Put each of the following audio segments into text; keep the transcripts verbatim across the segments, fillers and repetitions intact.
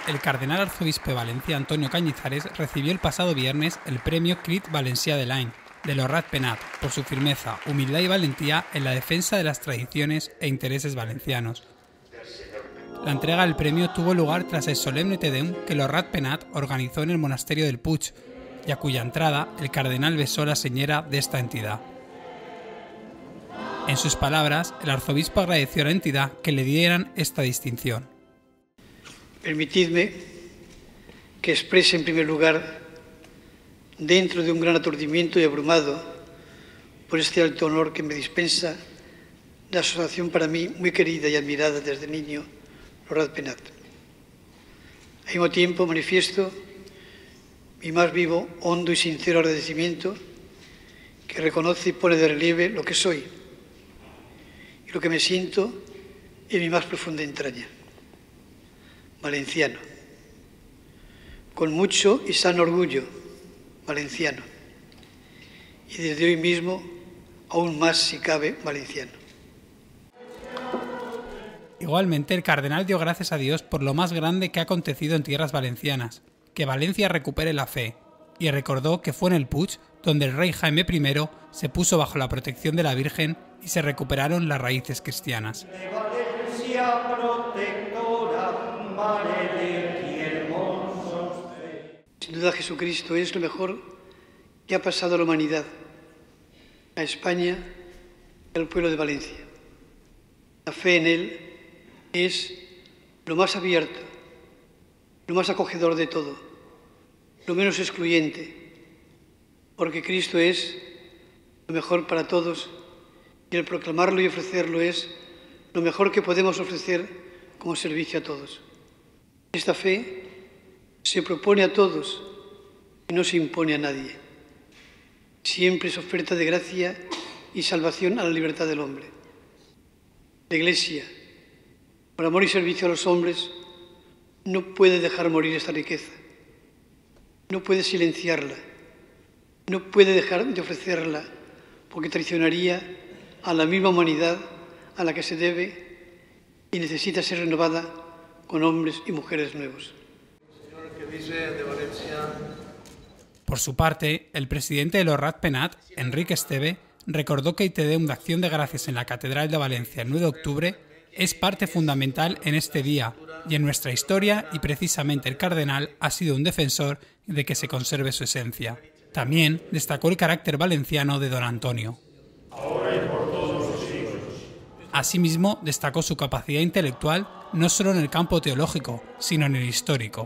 el cardenal arzobispo de Valencia, Antonio Cañizares, recibió el pasado viernes el premio Crit Valencià de l'Any de lo Rat-Penat por su firmeza, humildad y valentía en la defensa de las tradiciones e intereses valencianos. La entrega del premio tuvo lugar tras el solemne Te Deum que lo Rat-Penat organizó en el monasterio del Puig, y a cuya entrada el cardenal besó la señera de esta entidad. En sus palabras, el arzobispo agradeció a la entidad que le dieran esta distinción. Permitidme que exprese en primer lugar, dentro de un gran aturdimiento y abrumado por este alto honor que me dispensa la asociación para mí muy querida y admirada desde niño, lo Rat-Penat. Al mismo tiempo manifiesto mi más vivo, hondo y sincero agradecimiento que reconoce y pone de relieve lo que soy y lo que me siento en mi más profunda entraña. Valenciano, con mucho y sano orgullo, valenciano, y desde hoy mismo aún más si cabe valenciano. Igualmente, el cardenal dio gracias a Dios por lo más grande que ha acontecido en tierras valencianas, que Valencia recupere la fe, y recordó que fue en el Puig donde el rey Jaime primero se puso bajo la protección de la Virgen y se recuperaron las raíces cristianas. Sin duda Jesucristo es lo mejor que ha pasado a la humanidad, a España y al pueblo de Valencia. La fe en Él es lo más abierto, lo más acogedor de todo, lo menos excluyente, porque Cristo es lo mejor para todos y el proclamarlo y ofrecerlo es lo mejor que podemos ofrecer como servicio a todos. Esta fe se propone a todos y no se impone a nadie. Siempre es oferta de gracia y salvación a la libertad del hombre. La Iglesia, por amor y servicio a los hombres, no puede dejar morir esta riqueza, no puede silenciarla, no puede dejar de ofrecerla, porque traicionaría a la misma humanidad a la que se debe y necesita ser renovada con hombres y mujeres nuevos. Por su parte, el presidente de lo Rat-Penat, Enrique Esteve, recordó que el Te Deum de Acción de Gracias en la Catedral de Valencia el nueve de octubre es parte fundamental en este día y en nuestra historia, y precisamente el cardenal ha sido un defensor de que se conserve su esencia. También destacó el carácter valenciano de don Antonio. Asimismo, destacó su capacidad intelectual no solo en el campo teológico, sino en el histórico.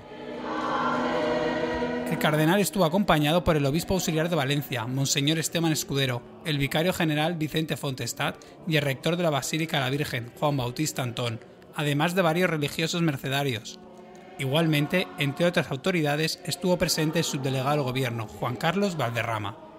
El cardenal estuvo acompañado por el obispo auxiliar de Valencia, Monseñor Esteban Escudero, el vicario general Vicente Fontestad y el rector de la Basílica de la Virgen, Juan Bautista Antón, además de varios religiosos mercedarios. Igualmente, entre otras autoridades, estuvo presente el subdelegado del gobierno, Juan Carlos Valderrama.